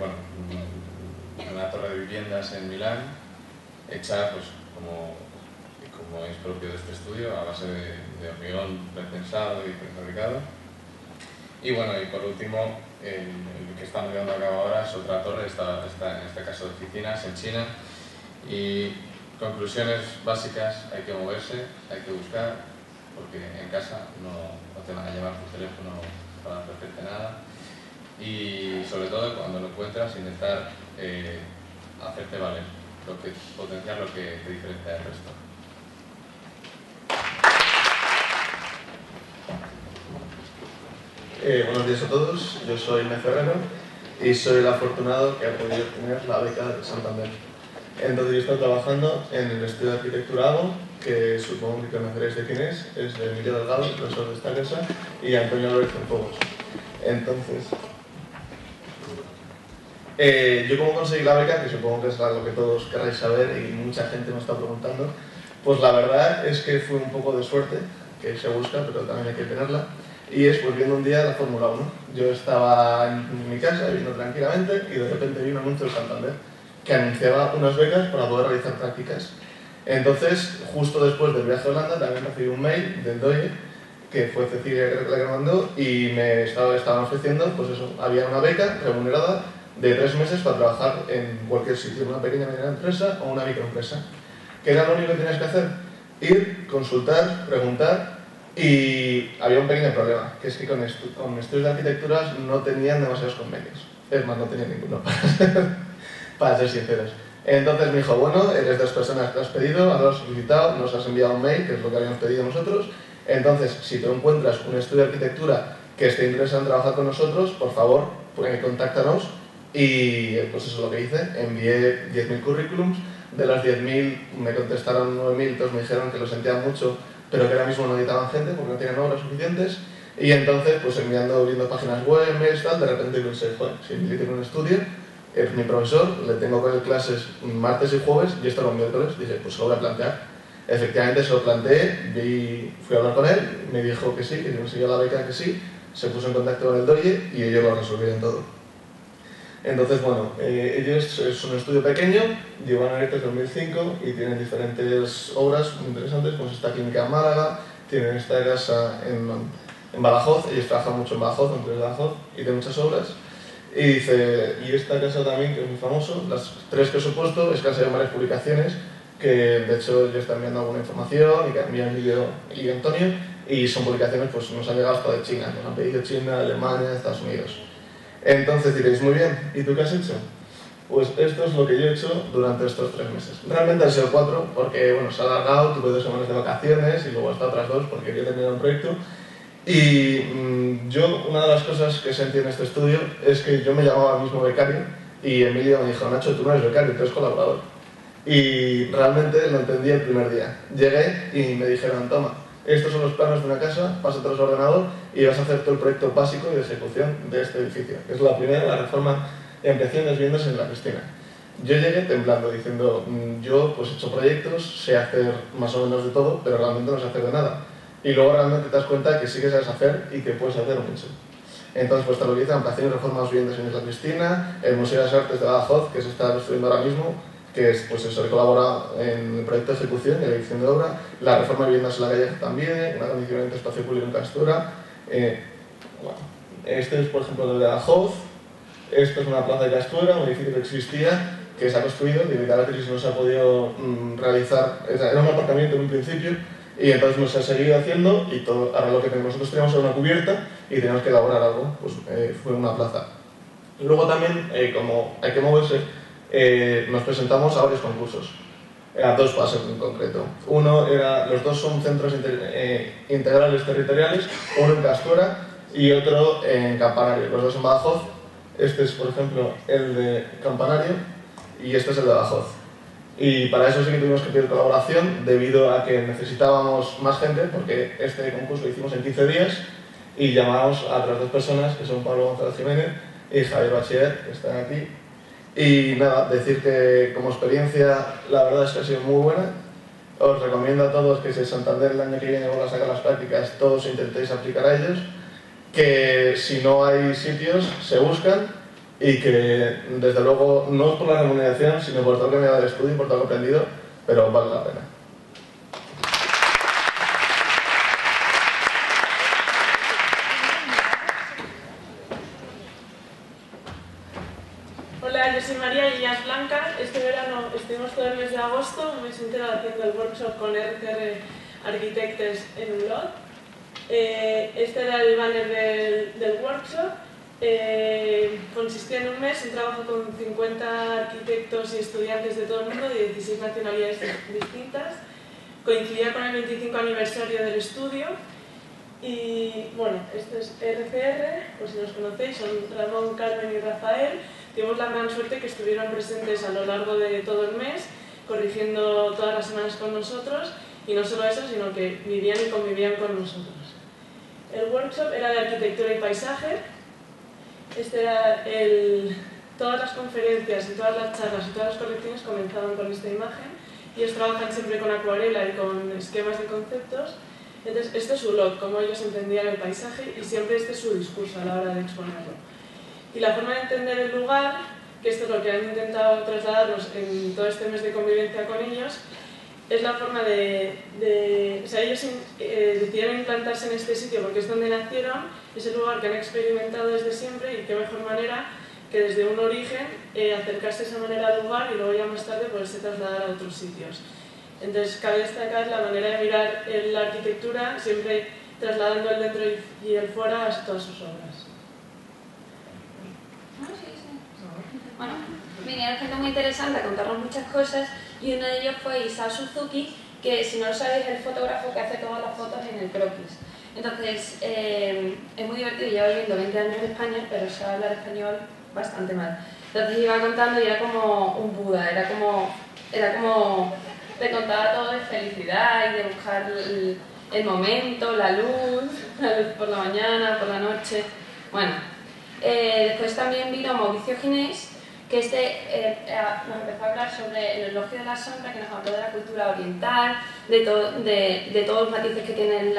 una torre de viviendas en Milán, hecha pues, como es propio de este estudio, a base de hormigón prepensado y prefabricado. Y bueno, y por último, el que estamos llevando a cabo ahora es otra torre, está en este caso de oficinas en China. Y conclusiones básicas: hay que moverse, hay que buscar, porque en casa no te van a llevar tu teléfono para ofrecerte nada. Y sobre todo, cuando lo encuentras, intentar hacerte valer, potenciar lo que te diferencia del resto. Buenos días a todos, yo soy Me Ferrero y soy el afortunado que ha podido tener la beca de Santander. Entonces yo he estado trabajando en el estudio de arquitectura AGO, que supongo que conoceréis de quién es de Emilio Delgado, profesor de esta casa, y Antonio López Fuegos. Entonces, yo como conseguí la beca, que supongo que es algo que todos querráis saber y mucha gente me está preguntando, pues la verdad es que fue un poco de suerte, que se busca, pero también hay que tenerla. Y es pues viendo un día la Fórmula 1. Yo estaba en mi casa viendo tranquilamente y de repente vi un anuncio de Santander que anunciaba unas becas para poder realizar prácticas. Entonces, justo después del viaje a Holanda, también recibí un mail del DOE, que fue Cecilia la que mandó, y me estaban ofreciendo, pues eso, había una beca remunerada de 3 meses para trabajar en cualquier sitio, una pequeña mediana empresa o una microempresa. ¿Qué era lo único que tenías que hacer? Ir, consultar, preguntar. Y había un pequeño problema, que es que con estudios de arquitecturas no tenían demasiados convenios. Es más, no tenían ninguno, para ser sinceros. Entonces me dijo, bueno, eres de las personas que has pedido, has solicitado, nos has enviado un mail, que es lo que habíamos pedido nosotros. Entonces, si te encuentras un estudio de arquitectura que esté interesado en trabajar con nosotros, por favor, contáctanos. Y pues eso es lo que hice, envié 10.000 currículums. De las 10.000 me contestaron 9.000, todos me dijeron que lo sentían mucho, pero que ahora mismo no necesitaban gente porque no tienen obras suficientes. Y entonces, pues viendo páginas web, tal, de repente pensé, joder, si Emilio tiene un estudio, es mi profesor, le tengo con él clases martes y jueves y esto los miércoles, dije, pues se lo voy a plantear. Efectivamente se lo planteé, fui a hablar con él, me dijo que sí, que si conseguía la beca que sí, se puso en contacto con el DOIE y ellos lo resolvieron todo. Entonces, bueno, ellos es un estudio pequeño, llevan abierto desde 2005 y tienen diferentes obras muy interesantes, como esta clínica en Málaga, tienen esta casa en Badajoz, ellos trabajan mucho en Badajoz, en Badajoz, y tienen muchas obras. Y dice, y esta casa también, que es muy famoso, las 3 que os he puesto, es que han salido varias publicaciones, que de hecho ellos están enviando alguna información y que envían vídeo y Antonio, y son publicaciones, pues nos han llegado hasta de China, nos han pedido China, Alemania, Estados Unidos. Entonces diréis, muy bien, ¿y tú qué has hecho? Pues esto es lo que yo he hecho durante estos 3 meses. Realmente han sido 4, porque bueno, se ha alargado, tuve 2 semanas de vacaciones y luego hasta otras 2 porque quería terminar un proyecto. Y yo, una de las cosas que sentí en este estudio es que yo me llamaba mismo becario y Emilio me dijo, Nacho, tú no eres becario, tú eres colaborador. Y realmente lo entendí el primer día. Llegué y me dijeron, toma, estos son los planos de una casa, pásatelos al ordenador y vas a hacer todo el proyecto básico y de ejecución de este edificio. Es la primera, la reforma y ampliación de las viviendas en la piscina. Yo llegué temblando, diciendo, yo pues he hecho proyectos, sé hacer más o menos de todo, pero realmente no sé hacer de nada. Y luego realmente te das cuenta que sí que sabes hacer y que puedes hacer mucho. Entonces pues te lo hice, ampliación y reforma de las viviendas en la piscina, el Museo de las Artes de Badajoz, que se está construyendo ahora mismo, que es, pues eso, he colaborado en el proyecto de ejecución y la edición de obra, la reforma de viviendas en la calle también, un acondicionamiento de espacio público en Castura. Bueno, este es, por ejemplo, el de Badajoz. Esto es una plaza de Castura, un edificio que existía, que se ha construido, debido a la crisis no se ha podido realizar, era un aparcamiento en un principio, y entonces no se ha seguido haciendo, y todo, ahora lo que nosotros teníamos era una cubierta, y teníamos que elaborar algo, pues fue una plaza. Luego también, como hay que moverse, nos presentamos a varios concursos, a dos pasos en concreto. Uno era, los dos son centros integrales territoriales, uno en Castura y otro en Campanario, los dos en Badajoz. Este es, por ejemplo, el de Campanario y este es el de Badajoz. Y para eso sí que tuvimos que pedir colaboración debido a que necesitábamos más gente, porque este concurso lo hicimos en 15 días y llamamos a otras dos personas, que son Pablo González Jiménez y Javier Bachiller, que están aquí. Y nada, decir que como experiencia la verdad es que ha sido muy buena. Os recomiendo a todos que si el Santander el año que viene vuelva a sacar las prácticas, todos intentéis aplicar a ellos, que si no hay sitios se buscan y que desde luego no es por la remuneración, sino por todo lo que me ha dado el estudio y por todo lo que he aprendido, pero vale la pena. Hola, yo soy María Illas Blanca. Este verano estuvimos todo el mes de agosto, un mes entero haciendo el workshop con RCR Arquitectes en Ulot. Este era el banner del workshop. Consistía en un mes, un trabajo con 50 arquitectos y estudiantes de todo el mundo, de 16 nacionalidades distintas. Coincidía con el 25 aniversario del estudio. Y bueno, este es RCR, por si los conocéis, son Ramón, Carmen y Rafael. Tuvimos la gran suerte que estuvieron presentes a lo largo de todo el mes, corrigiendo todas las semanas con nosotros, y no solo eso, sino que vivían y convivían con nosotros. El workshop era de arquitectura y paisaje. Este era todas las conferencias y todas las charlas y todas las colecciones comenzaban con esta imagen, y ellos trabajan siempre con acuarela y con esquemas de conceptos. Entonces, este es su log, cómo ellos entendían el paisaje, y siempre este es su discurso a la hora de exponerlo. Y la forma de entender el lugar, que esto es lo que han intentado trasladarnos en todo este mes de convivencia con ellos, es la forma o sea, ellos decidieron implantarse en este sitio porque es donde nacieron, es el lugar que han experimentado desde siempre, y qué mejor manera que desde un origen acercarse de esa manera al lugar y luego ya más tarde poderse trasladar a otros sitios. Entonces, cabe destacar la manera de mirar la arquitectura, siempre trasladando el dentro y el fuera a todas sus obras. Bueno, vinieron gente muy interesante a contarnos muchas cosas, y uno de ellos fue Isao Suzuki, que si no lo sabéis es el fotógrafo que hace todas las fotos en el croquis. Entonces, es muy divertido, lleva viviendo 20 años en España, pero sabe hablar español bastante mal. Entonces iba contando y era como un Buda, era como te contaba todo de felicidad y de buscar el momento, la luz por la mañana, por la noche. Bueno, después también vino Mauricio Ginés, que nos empezó a hablar sobre el elogio de la sombra, que nos habló de la cultura oriental, de todos los matices que tiene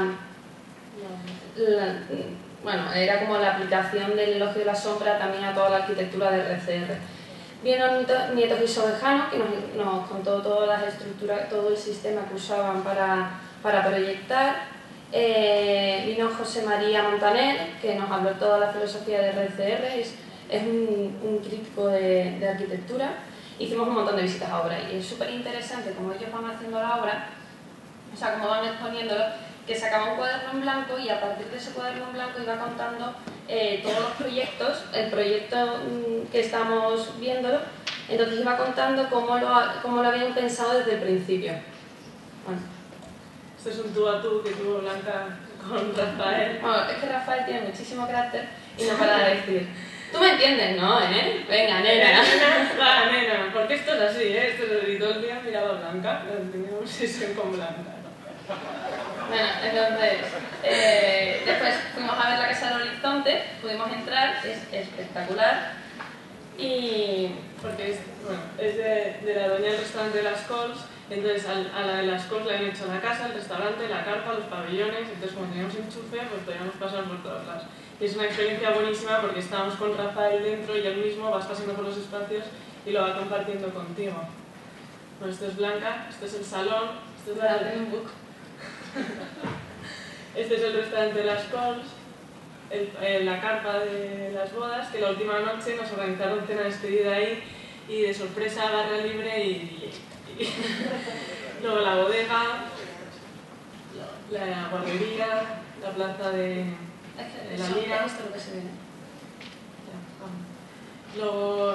bueno, era como la aplicación del elogio de la sombra también a toda la arquitectura de RCR. Vino Nieto Grisovejano, que nos contó todas las estructuras, todo el sistema que usaban para proyectar. Vino José María Montaner, que nos habló toda la filosofía de RCR, es un crítico de arquitectura. Hicimos un montón de visitas a obras y es súper interesante cómo ellos van haciendo la obra, o sea, cómo van exponiéndolo, que sacaba un cuaderno en blanco y a partir de ese cuaderno en blanco iba contando todos los proyectos, el proyecto que estamos viéndolo, entonces iba contando cómo lo habían pensado desde el principio. Bueno. Esto es un tú a tú que tuvo Blanca con Rafael. Bueno, es que Rafael tiene muchísimo carácter y no para de decir. Tú me entiendes, ¿no? Venga, nena. Va, nena, porque esto es así, esto es y todo el día miraba a Blanca, la teníamos sesión con Blanca. Bueno, entonces, después fuimos a ver la Casa del Horizonte, pudimos entrar, es espectacular. Y porque es de la dueña del restaurante de las Cols, entonces a la de las Cols le han hecho la casa, el restaurante, la carpa, los pabellones, entonces como teníamos enchufe, pues podíamos pasar por todos lados. Y es una experiencia buenísima porque estábamos con Rafael dentro y él mismo vas pasando por los espacios y lo va compartiendo contigo. Bueno, esto es Blanca, esto es el salón, esto es este es el restaurante de las Cols, la carpa de las bodas, que la última noche nos organizaron cena de despedida ahí y de sorpresa barra libre y luego la bodega, la guardería, la plaza de la Lira. Esto es lo que se ve. Luego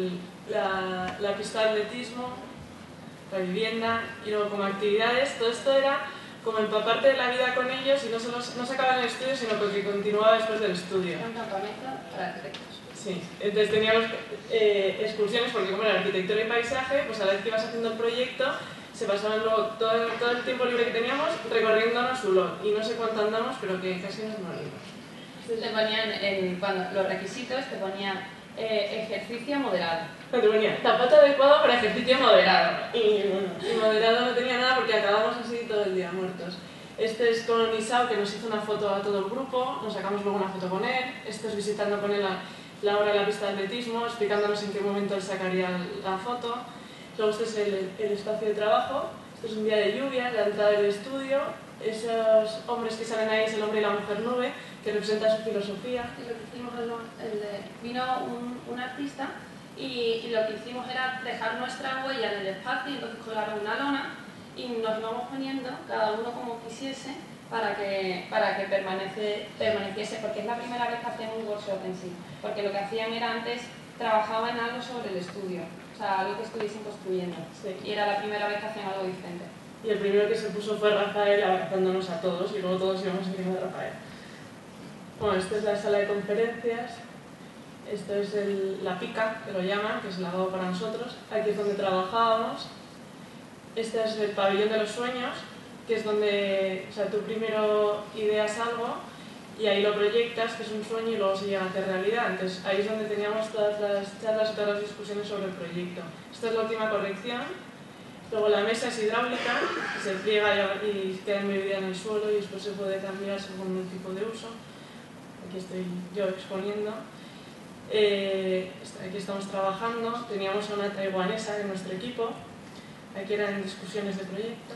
la pista de atletismo, la vivienda y luego como actividades, todo esto era como empaparte de la vida con ellos y no se acaba en el estudio, sino que continuaba después del estudio. Era un campamento para arquitectos. Sí, entonces teníamos excursiones, porque como era arquitectura y paisaje, pues a la vez que ibas haciendo el proyecto, se pasaban luego todo el tiempo libre que teníamos recorriéndonos Ulot. Y no sé cuánto andamos, pero que casi nos morimos. Te ponían, cuando los requisitos, te ponían ejercicio moderado. Te ponía zapato adecuado para ejercicio moderado. Y moderado no tenía nada porque acabamos así todo el día muertos. Este es con Isao, que nos hizo una foto a todo el grupo, nos sacamos luego una foto con él. Este es visitando con él la hora de la pista de atletismo, explicándonos en qué momento él sacaría la foto. Luego este es el espacio de trabajo. Este es un día de lluvia, la entrada del estudio. Esos hombres que salen ahí es el hombre y la mujer nube, que representa su filosofía. Y lo que hicimos vino un artista y lo que hiciimos era dejar nuestra huella en el espacio, y entonces colgaron una lona y nos íbamos poniendo cada uno como quisiese para que permaneciese, porque es la primera vez que hacían un workshop en sí, porque lo que hacían era antes trabajaban en algo sobre el estudio, o sea, algo que estuviesen construyendo, sí. Y era la primera vez que hacían algo diferente. Y el primero que se puso fue Rafael abrazándonos a todos y luego todos íbamos encima de Rafael. Bueno, esta es la sala de conferencias, esto es la pica, que lo llaman, que es el lavabo para nosotros, aquí es donde trabajábamos. Este es el pabellón de los sueños, que es donde, o sea, tú primero ideas algo y ahí lo proyectas, que es un sueño, y luego se llega a hacer realidad. Entonces ahí es donde teníamos todas las charlas y todas las discusiones sobre el proyecto. Esta es la última corrección. Luego la mesa es hidráulica, se pliega y queda embebida en el suelo y después se puede cambiar según el tipo de uso. Aquí estoy yo exponiendo. Aquí estamos trabajando. Teníamos a una taiwanesa en nuestro equipo. Aquí eran discusiones de proyecto.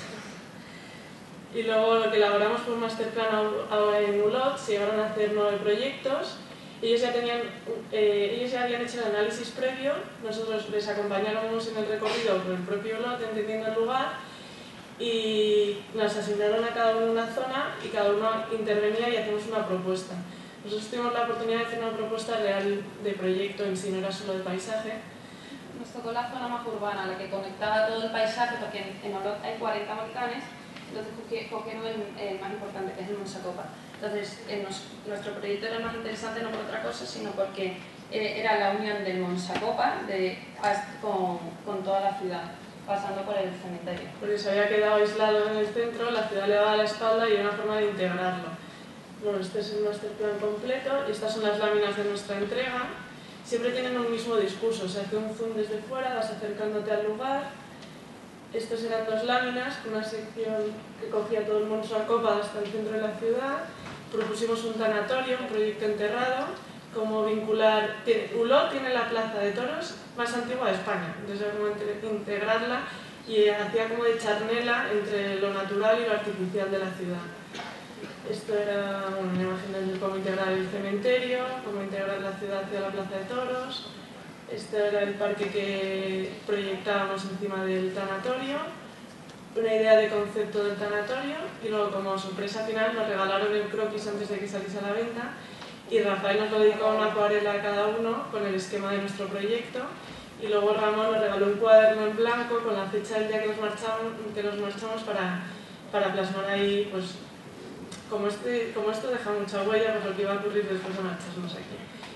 Y luego lo que elaboramos fue un masterplan ahora en ULOT, se llegaron a hacer 9 proyectos. Ellos ya habían hecho el análisis previo, nosotros les acompañábamos en el recorrido por el propio ULOT, entendiendo el lugar, y nos asignaron a cada uno una zona y cada uno intervenía y hacíamos una propuesta. Nosotros tuvimos la oportunidad de hacer una propuesta real de proyecto en sí, no era solo de paisaje. Nos tocó la zona más urbana, la que conectaba todo el paisaje, porque en Olot hay 40 volcanes, entonces cogieron el más importante, que es el Monsacopa. Entonces, nuestro proyecto era más interesante no por otra cosa, sino porque era la unión del Monsacopa con toda la ciudad, pasando por el cementerio. Porque se había quedado aislado en el centro, la ciudad le daba la espalda y era una forma de integrarlo. Bueno, este es el masterplan completo y estas son las láminas de nuestra entrega. Siempre tienen un mismo discurso, se hace un zoom desde fuera, vas acercándote al lugar. Estos eran 2 láminas, con una sección que cogía todo el Monsacopa hasta el centro de la ciudad. Propusimos un tanatorio, un proyecto enterrado, como vincular... Ulot tiene la plaza de toros más antigua de España, entonces como integrarla y hacía como de charnela entre lo natural y lo artificial de la ciudad. Esto era una imagen de cómo integrar el cementerio, cómo integrar la ciudad hacia la plaza de toros. Este era el parque que proyectábamos encima del tanatorio, una idea de concepto del tanatorio, y luego como sorpresa final nos regalaron el croquis antes de que saliese a la venta, y Rafael nos lo dedicó a una acuarela a cada uno con el esquema de nuestro proyecto, y luego Ramón nos regaló un cuaderno en blanco con la fecha del día que nos marchamos para plasmar ahí, pues como esto deja mucha huella, pues lo que iba a ocurrir después de marcharnos aquí.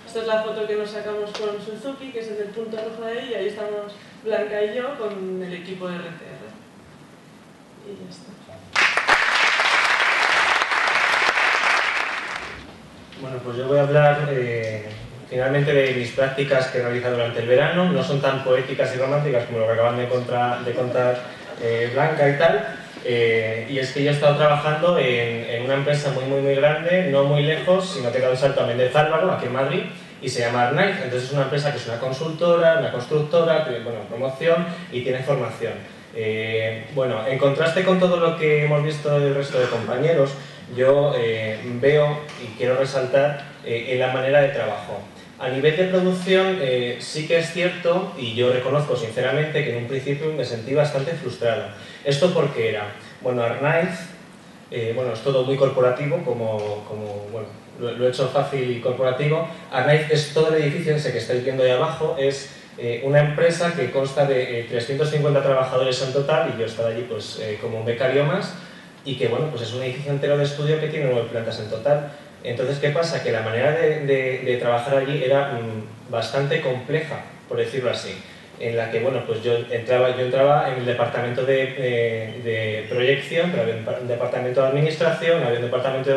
Esta es la foto que nos sacamos con Suzuki, que es en el punto rojo de ahí, y ahí estamos Blanca y yo con el equipo de RTR. Y ya está. Bueno, pues yo voy a hablar finalmente de mis prácticas que he realizado durante el verano. No son tan poéticas y románticas como lo que acaban de contar Blanca y tal. Y es que yo he estado trabajando en una empresa muy grande, no muy lejos, sino que he dado un salto a Méndez Álvaro, aquí en Madrid, y se llama Arnaiz. Entonces es una empresa que es una consultora, una constructora, tiene promoción y tiene formación. Bueno, en contraste con todo lo que hemos visto del resto de compañeros, yo veo y quiero resaltar en la manera de trabajo. A nivel de producción sí que es cierto, y yo reconozco sinceramente que en un principio me sentí bastante frustrada. ¿Esto por qué era? Bueno, Arnaiz, es todo muy corporativo, bueno, lo he hecho fácil y corporativo. Arnaiz es todo el edificio ese que estáis viendo ahí abajo, es una empresa que consta de 350 trabajadores en total, y yo estaba allí pues como un becario más, y que bueno, pues es un edificio entero de estudio que tiene 9 plantas en total. Entonces, ¿qué pasa? Que la manera de trabajar allí era bastante compleja, por decirlo así, en la que, bueno, pues yo entraba en el departamento de proyección, pero había un departamento de administración, había un departamento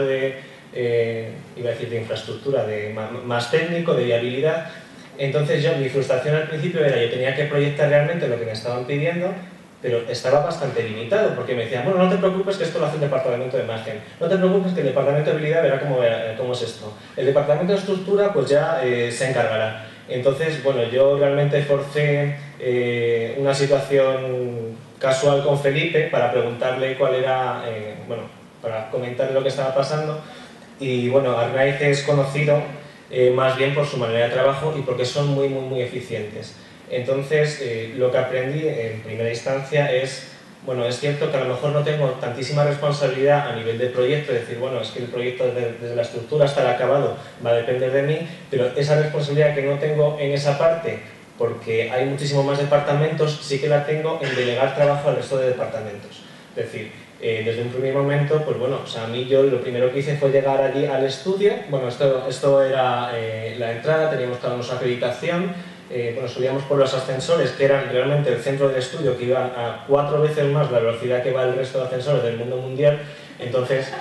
de infraestructura, más técnico, de viabilidad. Entonces mi frustración al principio era, yo tenía que proyectar realmente lo que me estaban pidiendo, pero estaba bastante limitado, porque me decían, bueno, no te preocupes que esto lo hace el departamento de imagen, no te preocupes que el departamento de habilidad verá cómo es esto, el departamento de estructura pues ya se encargará. Entonces, bueno, yo realmente forcé una situación casual con Felipe para preguntarle cuál era, para comentarle lo que estaba pasando, y bueno, Arnaiz es conocido más bien por su manera de trabajo y porque son muy eficientes. Entonces, lo que aprendí en primera instancia es, bueno, es cierto que a lo mejor no tengo tantísima responsabilidad a nivel de proyecto, es decir, bueno, es que el proyecto desde la estructura hasta el acabado va a depender de mí, pero esa responsabilidad que no tengo en esa parte, porque hay muchísimos más departamentos, sí que la tengo en delegar trabajo al resto de departamentos. Es decir, desde un primer momento, pues bueno, o sea, a mí yo lo primero que hice fue llegar allí al estudio. Bueno, esto era la entrada, teníamos toda nuestra acreditación. Subíamos por los ascensores, que eran realmente el centro del estudio, que iban a 4 veces más la velocidad que va el resto de ascensores del mundo mundial. Entonces,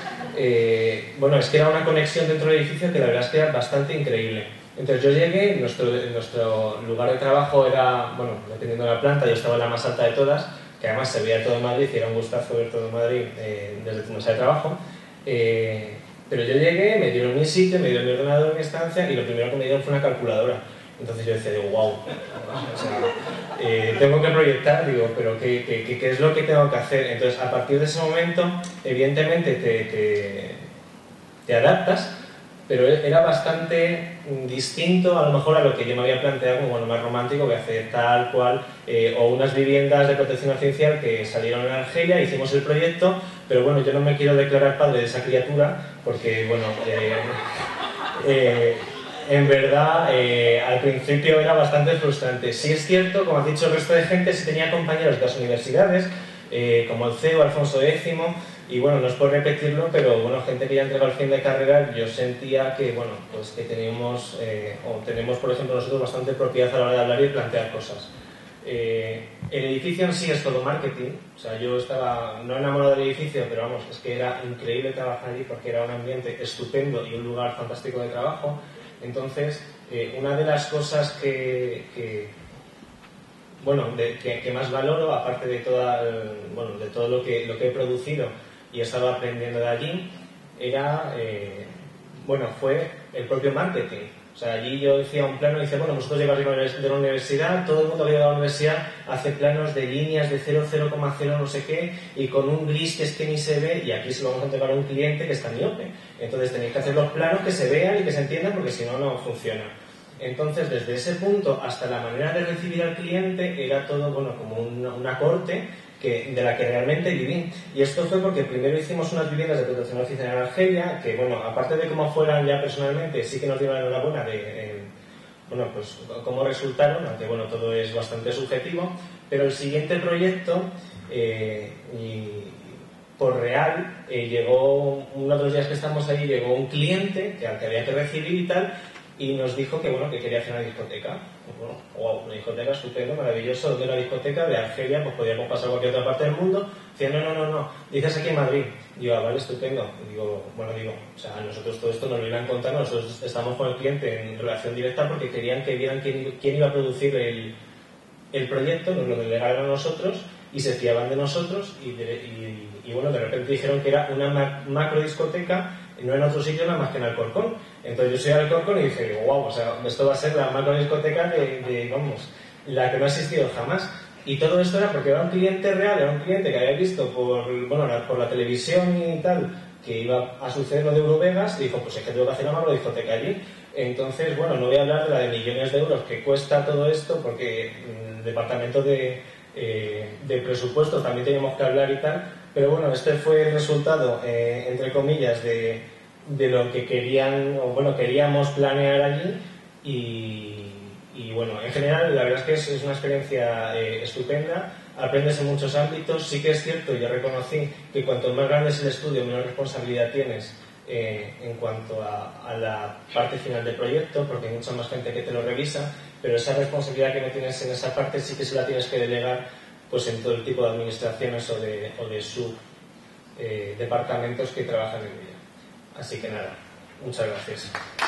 es que era una conexión dentro del edificio que la verdad es que era bastante increíble. Entonces yo llegué, nuestro lugar de trabajo era, bueno, dependiendo de la planta, yo estaba en la más alta de todas, que además se veía todo Madrid y era un gustazo ver todo Madrid desde tu mesa de trabajo. Pero yo llegué, me dieron mi sitio, me dieron mi ordenador, mi estancia, y lo primero que me dieron fue una calculadora. Entonces yo decía, wow, o sea, tengo que proyectar, digo, pero ¿qué es lo que tengo que hacer? Entonces, a partir de ese momento, evidentemente te adaptas, pero era bastante distinto a lo mejor a lo que yo me había planteado como, bueno, más romántico, que hacer tal cual, o unas viviendas de protección oficial que salieron en Argelia, hicimos el proyecto, pero bueno, yo no me quiero declarar padre de esa criatura, porque, bueno, en verdad, al principio era bastante frustrante. Sí es cierto, como ha dicho el resto de gente, sí tenía compañeros de las universidades, como el CEO, Alfonso X, y bueno, no es por repetirlo, pero bueno, gente que ya entregó el fin de carrera, yo sentía que, bueno, pues que tenemos, por ejemplo, nosotros bastante propiedad a la hora de hablar y de plantear cosas. El edificio en sí es todo marketing, o sea, yo estaba no enamorado del edificio, pero vamos, es que era increíble trabajar allí porque era un ambiente estupendo y un lugar fantástico de trabajo. Entonces, una de las cosas que más valoro, aparte de todo lo que he producido y he estado aprendiendo de allí, fue el propio marketing. O sea, allí yo decía un plano y decía, bueno, vosotros llegáis de la universidad, todo el mundo que llega a la universidad hace planos de líneas de 0,0,0 no sé qué, y con un gris que es que ni se ve, y aquí se lo vamos a entregar a un cliente que está miope. Entonces tenéis que hacer los planos que se vean y que se entiendan, porque si no, no funciona. Entonces, desde ese punto hasta la manera de recibir al cliente era todo, bueno, como una corte de la que realmente viví. Y esto fue porque primero hicimos unas viviendas de protección oficial en Argelia, que bueno, aparte de cómo fueran ya personalmente, sí que nos dieron la enhorabuena de cómo resultaron, aunque bueno, todo es bastante subjetivo. Pero el siguiente proyecto, por llegó, uno de los días que estamos ahí, llegó un cliente al que había que recibir y tal, y nos dijo que, bueno, que quería hacer una discoteca. Pues bueno, wow, una discoteca estupendo, maravilloso, de una discoteca de Argelia, pues podíamos pasar a cualquier otra parte del mundo. Decía, no, dices aquí en Madrid. Digo, vale, estupendo. Digo, o sea, nosotros todo esto nos lo iban contando, nosotros estamos con el cliente en relación directa porque querían que vieran quién iba a producir el proyecto, nos lo delegaron a nosotros y se fiaban de nosotros y bueno, de repente dijeron que era una macro discoteca, no en otro sitio nada más que en Alcorcón. Entonces yo soy de Alcorcón y dije, digo, wow, o sea, esto va a ser la macro discoteca vamos, la que no ha existido jamás. Y todo esto era porque era un cliente real, era un cliente que había visto por la televisión y tal, que iba a suceder lo de Eurovegas, y dijo, pues es que tengo que hacer una macro discoteca allí. Entonces, bueno, no voy a hablar de la de millones de euros que cuesta todo esto, porque el departamento de presupuestos también teníamos que hablar y tal, pero bueno, este fue el resultado, entre comillas, de lo que queríamos planear allí y bueno, en general la verdad es que es una experiencia estupenda, aprendes en muchos ámbitos. Sí que es cierto, yo reconocí que cuanto más grande es el estudio, menos responsabilidad tienes en cuanto a la parte final del proyecto, porque hay mucha más gente que te lo revisa, pero esa responsabilidad que no tienes en esa parte sí que se la tienes que delegar pues en todo el tipo de administraciones o de sub departamentos que trabajan en ella. Así que nada, muchas gracias.